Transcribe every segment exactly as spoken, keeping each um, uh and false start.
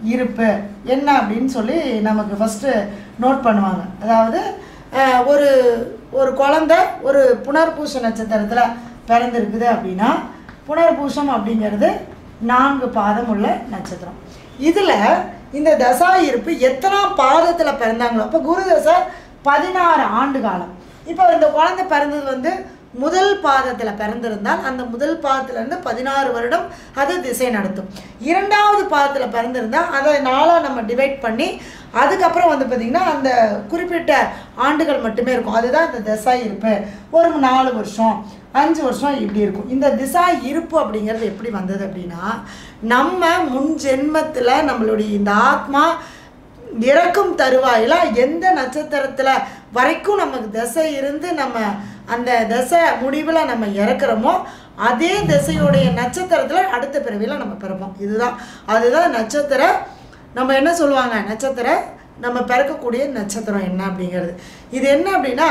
இருப்பு என்ன அப்படின்னு சொல்லி நமக்கு ஃபஸ்ட்டு நோட் பண்ணுவாங்க. அதாவது ஒரு ஒரு குழந்தை ஒரு புனர்பூச நட்சத்திரத்தில் பிறந்திருக்குது அப்படின்னா புனர்பூசம் அப்படிங்கிறது நான்கு பாதம் உள்ள நட்சத்திரம். இதில் இந்த தசா இருப்பு எத்தனாம் பாதத்தில் பிறந்தாங்களோ, அப்போ குரு தசை பதினாறு ஆண்டு காலம். இப்போ இந்த குழந்தை பிறந்தது வந்து முதல் பாதத்தில் பிறந்திருந்தால் அந்த முதல் பாதத்திலேருந்து பதினாறு வருடம் அது திசை நடத்தும். இரண்டாவது பாதத்தில் பிறந்திருந்தால் அதை நாளாக நம்ம டிவைட் பண்ணி அதுக்கப்புறம் வந்து பார்த்திங்கன்னா அந்த குறிப்பிட்ட ஆண்டுகள் மட்டுமே இருக்கும். அதுதான் இந்த திசா இருப்பு. ஒரு நாலு வருஷம் அஞ்சு வருஷம் இப்படி இருக்கும். இந்த திசா இருப்பு அப்படிங்கிறது எப்படி வந்தது அப்படின்னா, நம்ம முன் ஜென்மத்தில் நம்மளுடைய இந்த ஆத்மா இறக்கும் தருவாயில் எந்த நட்சத்திரத்தில் வரைக்கும் நமக்கு திசை இருந்து நம்ம அந்த திசை முடிவில் நம்ம இறக்குறோமோ அதே திசையுடைய நட்சத்திரத்தில் அடுத்த பிறவியில் நம்ம பிறப்போம். இதுதான் அதுதான் நட்சத்திர நம்ம என்ன சொல்லுவாங்க, நட்சத்திர நம்ம பிறக்கக்கூடிய நட்சத்திரம் என்ன அப்படிங்கிறது. இது என்ன அப்படின்னா,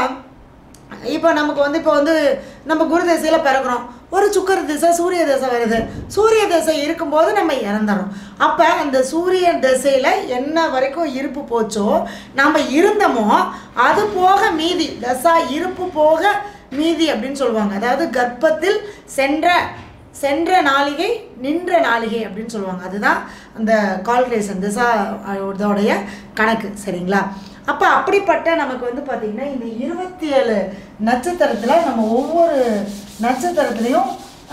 இப்போ நமக்கு வந்து இப்போ வந்து நம்ம குரு திசையில் பிறக்கிறோம், ஒரு சுக்கர திசை சூரிய திசை வருது. சூரிய திசை இருக்கும்போது நம்ம இறந்துறோம். அப்போ அந்த சூரிய திசையில் என்ன வரைக்கும் இருப்பு போச்சோ நம்ம இருந்தோமோ அது போக மீதி தசா இருப்பு போக மீதி அப்படின்னு சொல்லுவாங்க. அதாவது கர்ப்பத்தில் சென்ற சென்ற நாளிகை நின்ற நாளிகை அப்படின்னு சொல்லுவாங்க. அதுதான் அந்த கால்குலேஷன் திசா இதோடைய கணக்கு. சரிங்களா? அப்போ அப்படிப்பட்ட நமக்கு வந்து பார்த்திங்கன்னா இந்த இருபத்தி ஏழு நட்சத்திரத்தில் நம்ம ஒவ்வொரு நட்சத்திரத்துலேயும்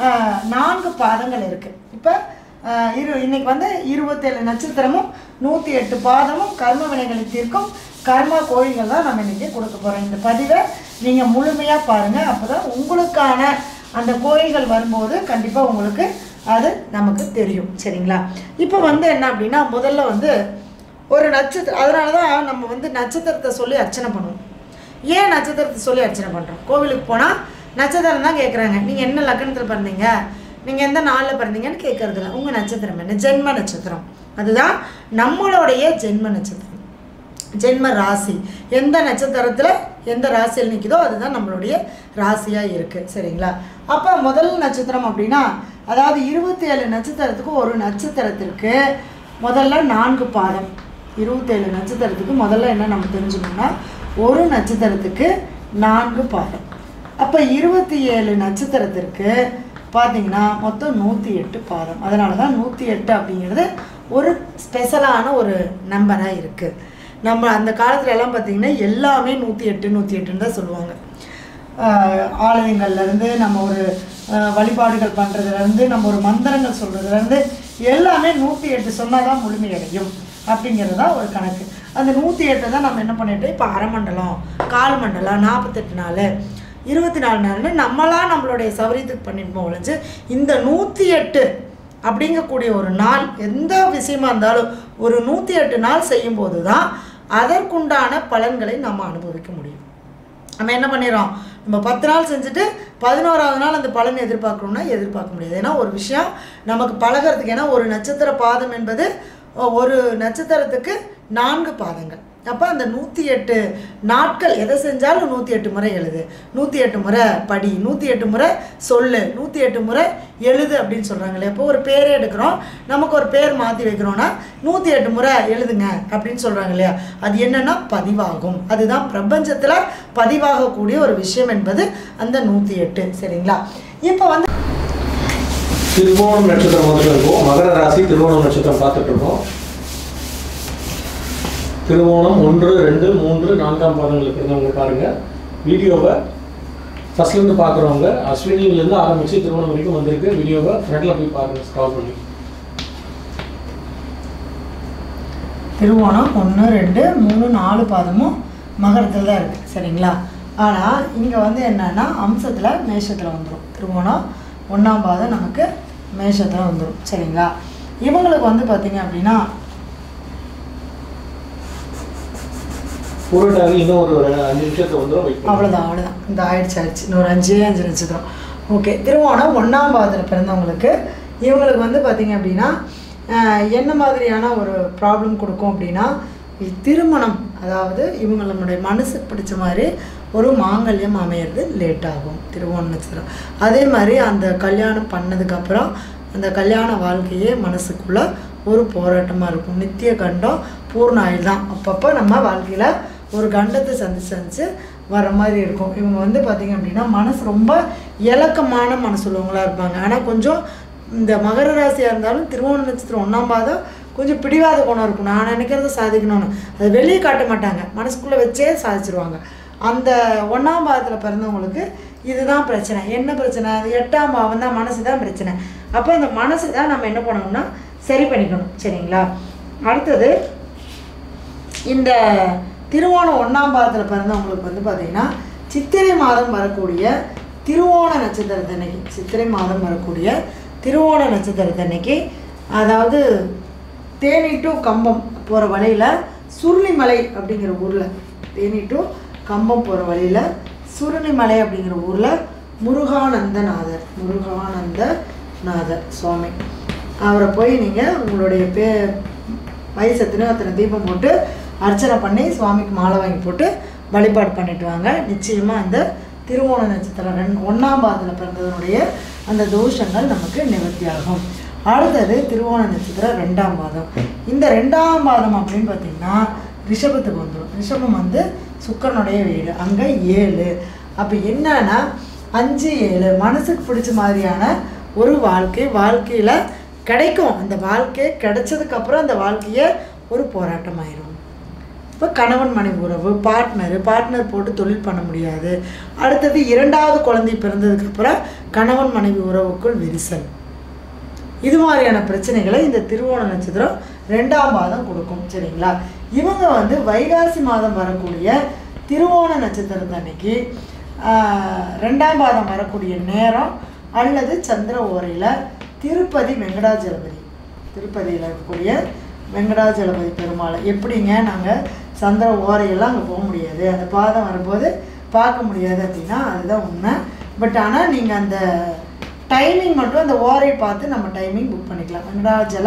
நான்கு பாதங்கள் இருக்குது. இப்போ இரு இன்றைக்கி வந்து இருபத்தேழு நட்சத்திரமும் நூற்றி எட்டு பாதமும் கர்ம வினைகளை தீர்க்கும் கர்மா கோயில்கள் தான் நம்ம இன்றைக்கி கொடுக்க போகிறோம். இந்த பதிவை நீங்கள் முழுமையாக பாருங்கள். அப்போ தான் உங்களுக்கான அந்த கோயில்கள் வரும்போது கண்டிப்பாக உங்களுக்கு அது நமக்கு தெரியும். சரிங்களா? இப்போ வந்து என்ன அப்படின்னா, முதல்ல வந்து ஒரு நட்சத்திரம், அதனால தான் நம்ம வந்து நட்சத்திரத்தை சொல்லி அர்ச்சனை பண்ணுவோம். ஏன் நட்சத்திரத்தை சொல்லி அர்ச்சனை பண்ணுறோம்? கோவிலுக்கு போனால் நட்சத்திரம் தான் கேட்குறாங்க. நீங்கள் என்ன லக்னத்தில் பிறந்தீங்க, நீங்கள் எந்த நாளில் பிறந்தீங்கன்னு கேட்குறதில்ல. உங்கள் நட்சத்திரம் என்ன? ஜென்ம நட்சத்திரம். அதுதான் நம்மளுடைய ஜென்ம நட்சத்திரம், ஜென்ம ராசி. எந்த நட்சத்திரத்தில் எந்த ராசியில் நிற்குதோ அதுதான் நம்மளுடைய ராசியாக இருக்குது. சரிங்களா? அப்போ முதல் நட்சத்திரம் அப்படின்னா, அதாவது இருபத்தி ஏழு நட்சத்திரத்துக்கு ஒரு நட்சத்திரத்திற்கு முதல்ல நான்கு பாதம். இருபத்தேழு நட்சத்திரத்துக்கு முதல்ல என்ன நம்ம தெரிஞ்சுக்கணும்னா, ஒரு நட்சத்திரத்துக்கு நான்கு பாதம். அப்போ இருபத்தி ஏழு நட்சத்திரத்திற்கு பார்த்திங்கன்னா மொத்தம் நூற்றி எட்டு பாதம். அதனால தான் நூற்றி எட்டு அப்படிங்கிறது ஒரு ஸ்பெஷலான ஒரு நம்பராக இருக்குது. நம்ம அந்த காலத்துல எல்லாம் பார்த்திங்கன்னா எல்லாமே நூற்றி எட்டு நூற்றி எட்டுன்னு தான் சொல்லுவாங்க. ஆலயங்கள்லேருந்து நம்ம ஒரு வழிபாடுகள் பண்ணுறதுலேருந்து நம்ம ஒரு மந்திரங்கள் சொல்கிறதுலேருந்து எல்லாமே நூற்றி எட்டு சொன்னால் தான் முழுமையடையும் அப்படிங்கிறது தான் ஒரு கணக்கு. அந்த நூற்றி எட்டை தான் நம்ம என்ன பண்ணிட்டோம், இப்போ அரை மண்டலம், கால் மண்டலம், நாற்பத்தெட்டு நாள், இருபத்தி நாலு நாள்னு நம்மளாம் நம்மளுடைய சௌரியத்துக்கு பண்ணிட்டு ஒழிஞ்சு இந்த நூற்றி எட்டு அப்படிங்கக்கூடிய ஒரு நாள் எந்த விஷயமா இருந்தாலும் ஒரு நூற்றி எட்டு நாள் செய்யும்போது தான் அதற்குண்டான பலன்களை நம்ம அனுபவிக்க முடியும். நம்ம என்ன பண்ணிடுறோம், நம்ம பத்து நாள் செஞ்சுட்டு பதினோராவது நாள் அந்த பலன் எதிர்பார்க்கணும்னா எதிர்பார்க்க முடியாது. ஏன்னா ஒரு விஷயம் நமக்கு பழகிறதுக்கு, ஏன்னா ஒரு நட்சத்திர பாதம் என்பது ஒரு நட்சத்திரத்துக்கு நான்கு பாதங்கள். அப்போ அந்த நூற்றி எட்டு நாட்கள் எதை செஞ்சாலும் நூற்றி எட்டு முறை எழுது, நூற்றி எட்டு முறை படி, நூற்றி எட்டு முறை சொல்லு, நூற்றி எட்டு முறை எழுது அப்படின்னு சொல்கிறாங்களே. இப்போ ஒரு பேரே எடுக்கிறோம், நமக்கு ஒரு பேர் மாற்றி வைக்கிறோன்னா நூற்றி எட்டு முறை எழுதுங்க அப்படின்னு சொல்கிறாங்க இல்லையா. அது என்னென்னா பதிவாகும். அதுதான் பிரபஞ்சத்தில் பதிவாகக்கூடிய ஒரு விஷயம் என்பது அந்த நூற்றி எட்டு. சரிங்களா? இப்போ வந்து திருவோணம் நட்சத்திரம் வந்து இருக்கும். மகர ராசி திருவோணம் நட்சத்திரம் பார்த்துட்டு இருக்கோம். திருவோணம் ஒன்று ரெண்டு மூன்று நான்காம் பாதங்களுக்கு இருந்தவங்க பாருங்கள். வீடியோவை ஃபஸ்ட்லேருந்து பார்க்குறவங்க அஸ்வினிலேருந்து ஆரம்பித்து திருவோணம் வரைக்கும் வந்திருக்கு. வீடியோவை ஃப்ரெண்டில் போய் பாருங்கள், ஸ்க்ரால் பண்ணி. திருவோணம் ஒன்று ரெண்டு மூணு நாலு பாதமும் மகரத்தில் தான் இருக்குது. சரிங்களா? ஆனால் இங்கே வந்து என்னென்னா அம்சத்தில் மேஷத்தில் வந்துடும். திருவோணம் ஒன்றாம் பாதம் நமக்கு மேஷத்தில் வந்துடும். சரிங்களா? இவங்களுக்கு வந்து பார்த்திங்க அப்படின்னா இன்னும் ஒரு அஞ்சு நிமிஷத்தை வந்துடும். அவ்வளோதான் அவ்வளோதான் இந்த ஆயிடுச்சு ஆயிடுச்சு இன்னொரு அஞ்சே அஞ்சு நட்சத்திரம். ஓகே. திருவோணம் ஒன்றாம் பாதத்தில் பிறந்தவங்களுக்கு இவங்களுக்கு வந்து பார்த்திங்க அப்படின்னா என்ன மாதிரியான ஒரு ப்ராப்ளம் கொடுக்கும் அப்படின்னா, திருமணம், அதாவது இவங்க நம்மளுடைய மனசுக்கு பிடிச்ச மாதிரி ஒரு மாங்கல்யம் அமையிறது லேட் ஆகும். திருவோண நட்சத்திரம் அதே மாதிரி அந்த கல்யாணம் பண்ணதுக்கப்புறம் அந்த கல்யாண வாழ்க்கையே மனசுக்குள்ளே ஒரு போராட்டமாக இருக்கும். நித்திய கண்டம் பூர்ண ஆயுள் தான். அப்பப்போ நம்ம வாழ்க்கையில் ஒரு கண்டத்தை சந்திச்சு சந்திச்சு வர மாதிரி இருக்கும். இவங்க வந்து பார்த்திங்க அப்படின்னா மனசு ரொம்ப இலக்கமான மனசு உள்ளவங்களாக இருப்பாங்க. ஆனால் கொஞ்சம் இந்த மகர ராசியாக இருந்தாலும் திருவோண நட்சத்திரம் ஒன்றாம் பாதம் கொஞ்சம் பிடிவாத குணம் இருக்கும். நான் நினைக்கிறத சாதிக்கணும்னு அது வெளியே காட்ட மாட்டாங்க, மனசுக்குள்ளே வச்சே சாதிச்சிருவாங்க. அந்த ஒன்றாம் பாதத்தில் பிறந்தவங்களுக்கு இதுதான் பிரச்சனை. என்ன பிரச்சனை? அது எட்டாம் பாவம் தான், மனசு தான் பிரச்சனை. அப்போ இந்த மனசு தான் நம்ம என்ன பண்ணணும்னா சரி பண்ணிக்கணும். சரிங்களா? அடுத்தது இந்த திருவோணம் ஒன்றாம் பாதத்தில் பிறந்தவங்களுக்கு வந்து பார்த்திங்கன்னா சித்திரை மாதம் வரக்கூடிய திருவோண நட்சத்திரத்தன்னைக்கு சித்திரை மாதம் வரக்கூடிய திருவோண நட்சத்திரத்தன்னைக்கு அதாவது தேனி டு கம்பம் போகிற வழியில் சுருளிமலை அப்படிங்கிற ஊரில் தேனி டு கம்பம் போகிற வழியில் சுருளிமலை அப்படிங்கிற ஊரில் முருகானந்தநாதர் முருகானந்தநாதர் சுவாமி அவரை போய் நீங்கள் உங்களுடைய பே வயசத்தினோ அத்தனை தீபம் போட்டு அர்ச்சனை பண்ணி சுவாமிக்கு மாலை வாங்கி போட்டு வழிபாடு பண்ணிட்டு வாங்க. நிச்சயமாக அந்த திருவோண நட்சத்திரம் ரெண்டு ஒன்றாம் பாதத்தில் பிறந்ததனுடைய அந்த தோஷங்கள் நமக்கு நிவர்த்தி ஆகும். அடுத்தது திருவோண நட்சத்திரம் ரெண்டாம் பாதம். இந்த ரெண்டாம் பாதம் அப்படின்னு பார்த்திங்கன்னா ரிஷபத்துக்கு வந்துடும். ரிஷபம் வந்து சுக்கரனுடைய வீடு, அங்கே ஏழு. அப்போ என்னன்னா அஞ்சு ஏழு மனசுக்கு பிடிச்ச மாதிரியான ஒரு வாழ்க்கை வாழ்க்கையில் கிடைக்கும். அந்த வாழ்க்கை கிடைச்சதுக்கப்புறம் அந்த வாழ்க்கையை ஒரு போராட்டமாயிரும். இப்போ கணவன் மனைவி உறவு, பார்ட்னரு பார்ட்னர் போட்டு தொழில் பண்ண முடியாது. அடுத்தது இரண்டாவது குழந்தை பிறந்ததுக்கப்புறம் கணவன் மனைவி உறவுக்குள் விரிசல். இது மாதிரியான பிரச்சனைகளை இந்த திருவோண நட்சத்திரம் ரெண்டாம் பாதம் கொடுக்கும். சரிங்களா? இவங்க வந்து வைகாசி மாதம் வரக்கூடிய திருவோண நட்சத்திரத்து அன்னைக்கு ரெண்டாம் பாதம் வரக்கூடிய நேரம் அல்லது சந்திர ஓரையில் திருப்பதி வெங்கடாஜலபதி திருப்பதியில் இருக்கக்கூடிய வெங்கடாஜலபதி பெருமாளை எப்படிங்க நாங்கள் சந்திர ஓரையெல்லாம் அங்கே போக முடியாது, அந்த பாதம் வரும்போது பார்க்க முடியாது அப்படின்னா அதுதான் உண்மை. பட் ஆனால் நீங்கள் அந்த டைமிங் மட்டும் அந்த ஓரையை பார்த்து நம்ம டைமிங் புக் பண்ணிக்கலாம். வெங்கடாஜல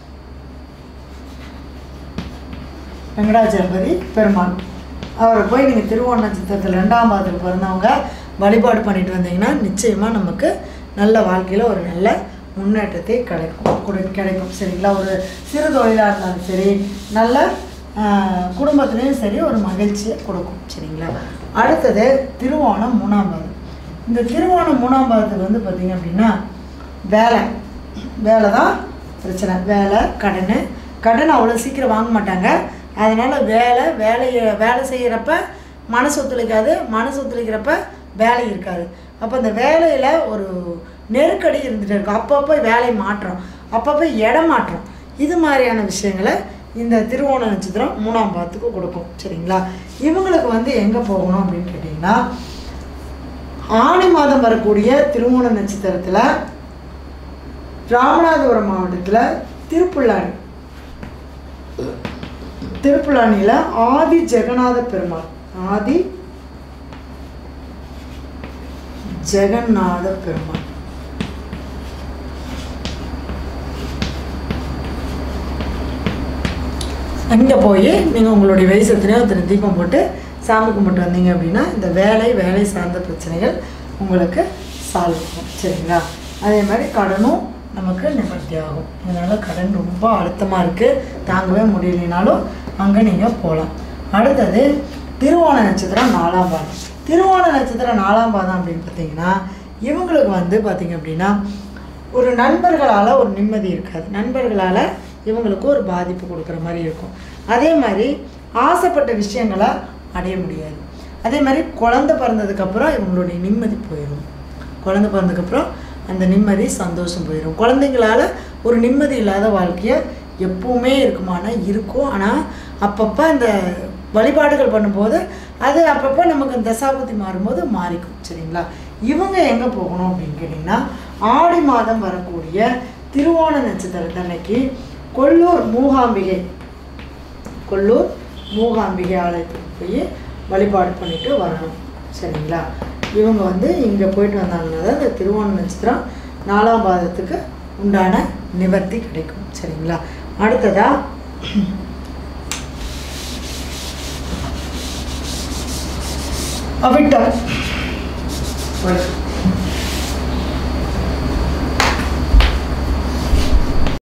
வெங்கடாஜலபதி பெருமாள் அவரை போய் நீங்கள் திருவோண நட்சத்திரத்தில் ரெண்டாம் பாதத்தில் பிறந்தவங்க வழிபாடு பண்ணிட்டு வந்தீங்கன்னா நிச்சயமாக நமக்கு நல்ல வாழ்க்கையில் ஒரு நல்ல முன்னேற்றத்தை கிடைக்கும் கொடு கிடைக்கும் சரிங்களா? ஒரு சிறு தொழிலாக இருந்தாலும் சரி, நல்ல குடும்பத்துலேயும் சரி ஒரு மகிழ்ச்சியை கொடுக்கும். சரிங்களா? அடுத்தது திருவோணம் மூணாம் பாதம். இந்த திருவோணம் மூணாம் பாதத்துக்கு வந்து பார்த்திங்க அப்படின்னா வேலை வேலை தான் பிரச்சனை. வேலை கடன் கடன் அவ்வளோ சீக்கிரம் வாங்க மாட்டாங்க. அதனால் வேலை வேலையை வேலை செய்கிறப்ப மனசு ஒத்துழைக்காது, மனசு ஒத்துழைக்கிறப்ப வேலை இருக்காது. அப்போ அந்த வேலையில் ஒரு நெருக்கடி இருந்துகிட்டே இருக்கும். அப்பப்போ வேலை மாற்றம், அப்பப்போ இடம் மாற்றம், இது மாதிரியான விஷயங்களை இந்த திருவோண நட்சத்திரம் மூணாம் பாதத்துக்கு கொடுக்கும். சரிங்களா? இவங்களுக்கு வந்து எங்கே போகணும் அப்படின்னு கேட்டிங்கன்னா ஆணி மாதம் வரக்கூடிய திருவோண நட்சத்திரத்தில் ராமநாதபுரம் மாவட்டத்தில் திருப்புல்லானி திருப்புல்லானியில் ஆதி ஜெகநாத பெருமாள் ஆதி ஜெகநாத பெருமாள் அங்கே போய் நீங்கள் உங்களுடைய வயசத்தினையோ அத்தனை தீபம் போட்டு சாமி கும்பிட்டு வந்தீங்க அப்படின்னா இந்த வேலை வேலை சார்ந்த பிரச்சனைகள் உங்களுக்கு சால்வ் ஆகும். சரிங்களா? அதே மாதிரி கடனும் நமக்கு நிவர்த்தி ஆகும். அதனால் கடன் ரொம்ப அழுத்தமாக இருக்குது, தாங்கவே முடியலைனாலும் அங்கே நீங்கள் போகலாம். அடுத்தது திருவோண நட்சத்திரம் நாலாம் பாதம். திருவோண நட்சத்திரம் நாலாம் பாதம் அப்படின்னு பார்த்தீங்கன்னா இவங்களுக்கு வந்து பார்த்திங்க அப்படின்னா ஒரு நண்பர்களால் ஒரு நிம்மதி இருக்காது. நண்பர்களால் இவங்களுக்கு ஒரு பாதிப்பு கொடுக்குற மாதிரி இருக்கும். அதே மாதிரி ஆசைப்பட்ட விஷயங்களை அடைய முடியாது. அதே மாதிரி குழந்தை பிறந்ததுக்கப்புறம் இவங்களுடைய நிம்மதி போயிடும். குழந்தை பிறந்ததுக்கப்புறம் அந்த நிம்மதி சந்தோஷம் போயிடும். குழந்தைங்களால் ஒரு நிம்மதி இல்லாத வாழ்க்கையை எப்பவுமே இருக்குமானா இருக்கும். ஆனால் அப்பப்போ அந்த வழிபாடுகள் பண்ணும்போது அது அப்பப்போ நமக்கு தசாபுத்தி மாறும்போது மாறிக்கும். சரிங்களா? இவங்க எங்கே போகணும் அப்படின்னு கேட்டிங்கன்னா ஆடி மாதம் வரக்கூடிய திருவோண நட்சத்திரத்தன்னைக்கு கொல்லூர் மூகாம்பிகை கொல்லூர் மூகாம்பிகை ஆலயத்துக்கு போய் வழிபாடு பண்ணிட்டு வரணும். சரிங்களா? இவங்க வந்து இங்கே போயிட்டு வந்தாங்கன்னா தான் இந்த திருவோண நட்சத்திரம் நாலாம் பாதத்துக்கு உண்டான நிவர்த்தி கிடைக்கும். சரிங்களா? அடுத்ததா அவிட்டம்